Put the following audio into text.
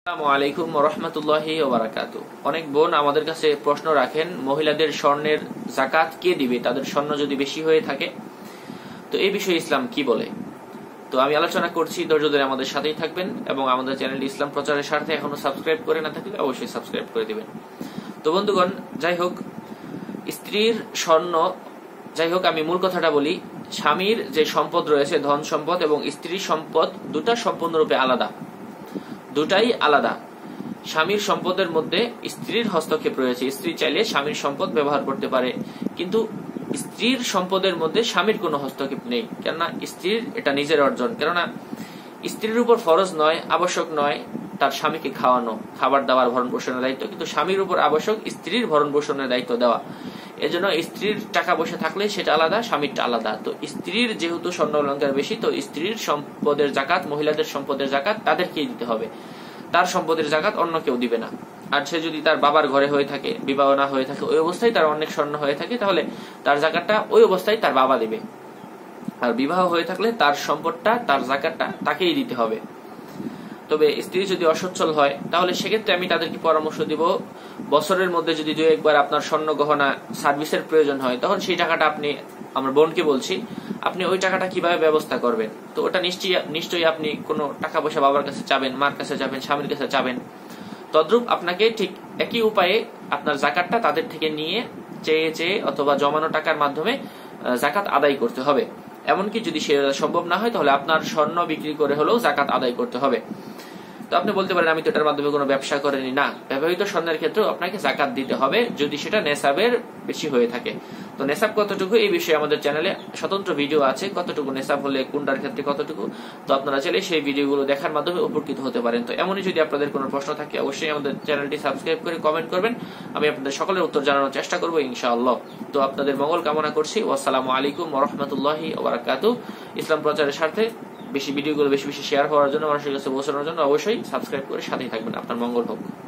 আসসালামু আলাইকুম ওয়া রাহমাতুল্লাহি ওয়া বারাকাতুহু। অনেক বোন আমাদের কাছে প্রশ্ন রাখেন, মহিলাদের স্বর্ণের যাকাত কে দিবে, তাদের স্বর্ণ যদি বেশি হয়ে থাকে। তো এই বিষয়ে ইসলাম কি বলে, তো আমি আলোচনা করছি। ধৈর্য ধরে আমাদের সাথেই থাকবেন এবং আমাদের চ্যানেলটি ইসলাম প্রচারের স্বার্থে এখনো সাবস্ক্রাইব করে না থাকলে অবশ্যই সাবস্ক্রাইব করে দিবেন। তো বন্ধুগণ, যাই হোক, স্ত্রীর স্বর্ণ, যাই হোক, আমি মূল কথাটা বলি। স্বামীর যে সম্পদ রয়েছে, ধন সম্পদ এবং স্ত্রীর সম্পদ, দুটা সম্পূর্ণরূপে আলাদা, দুটাই আলাদা। স্বামীর সম্পদের মধ্যে স্ত্রীর হস্তক্ষেপ রয়েছে। স্ত্রী চাইলে স্বামীর সম্পদ ব্যবহার করতে পারে, কিন্তু স্ত্রীর সম্পদের মধ্যে স্বামীর কোনো হস্তক্ষেপ নেই। কেননা স্ত্রীর এটা নিজের অর্জন। কেননা স্ত্রীর উপর ফরজ নয়, আবশ্যক নয় তার স্বামীকে খাওয়ানো, খাবার দাবার, ভরণ পোষণের দায়িত্ব, কিন্তু স্বামীর উপর আবশ্যক স্ত্রীর ভরণ পোষণের দায়িত্ব দেওয়া। এজন্য স্ত্রীর টাকা পয়সা থাকলে সেটা আলাদা, স্বামীরটা আলাদা। তো স্ত্রীর যেহেতু স্বর্ণ অলংকার বেশি, তো স্ত্রীর সম্পদের যাকাত, মহিলাদের সম্পদের যাকাত তাদেরকেই দিতে হবে। তার সম্পদের যাকাত অন্য কেউ দিবে না। আর সে যদি তার বাবার ঘরে হয়ে থাকে, বিবাহ না হয়ে থাকে, ওই অবস্থায় তার অনেক স্বর্ণ হয়ে থাকে, তাহলে তার যাকাতটা ওই অবস্থায় তার বাবা দিবে। আর বিবাহ হয়ে থাকলে তার সম্পদটা, তার যাকাতটা তাকেই দিতে হবে। তবে স্ত্রী যদি অসচ্ছল হয়, তাহলে সেক্ষেত্রে আমি তাদেরকে পরামর্শ দিব, বছরের মধ্যে যদি দুই একবার আপনার স্বর্ণ গহনা সার্ভিসের প্রয়োজন হয়, তখন সেই টাকাটা আপনি, আমার বোনকে বলছি, আপনি ওই টাকাটা কিভাবে ব্যবস্থা করবেন। তো ওটা নিশ্চয়ই আপনি কোনো টাকা পয়সা বাবার কাছে চাবেন, মার কাছে যাবেন, স্বামীর কাছে চাবেন। তদ্রূপ আপনাকে ঠিক একই উপায়ে আপনার যাকাতটা তাদের থেকে নিয়ে চেয়ে অথবা জমানো টাকার মাধ্যমে যাকাত আদায় করতে হবে। এমনকি যদি সে সম্ভব না হয়, তাহলে আপনার স্বর্ণ বিক্রি করে হলেও যাকাত আদায় করতে হবে। তো আপনি বলতে পারেন, আমি তো এটার মাধ্যমে কোনো ব্যবসা করিনি। না, ব্যবহৃত স্বর্ণের ক্ষেত্রেও আপনাকে যাকাত দিতে হবে, যদি সেটা নেসাবের বেশি হয়ে থাকে। তো নেসাব কতটুকু, এই বিষয়ে আমাদের চ্যানেলে স্বতন্ত্র ভিডিও আছে, কতটুকু নেসাব হলে কোনটার ক্ষেত্রে কতটুকু। তো আপনারা চাইলে সেই ভিডিওগুলো দেখার মাধ্যমে উপকৃত হতে পারেন। তো এমনই যদি আপনাদের কোনো প্রশ্ন থাকে, অবশ্যই আমাদের চ্যানেলটি সাবস্ক্রাইব করে কমেন্ট করবেন। আমি আপনাদের সকলের উত্তর জানানোর চেষ্টা করবো ইনশাআল্লাহ। তো আপনাদের মঙ্গল কামনা করছি। আসসালামু আলাইকুম ওয়া রাহমাতুল্লাহি ওয়া বারাকাতুহু। ইসলাম প্রচারের স্বার্থে বেশি ভিডিওগুলো বেশি শেয়ার হওয়ার জন্য, মানুষের কাছে পৌঁছানোর জন্য অবশ্যই সাবস্ক্রাইব করে সাথেই থাকবেন। আপনার মঙ্গল হোক।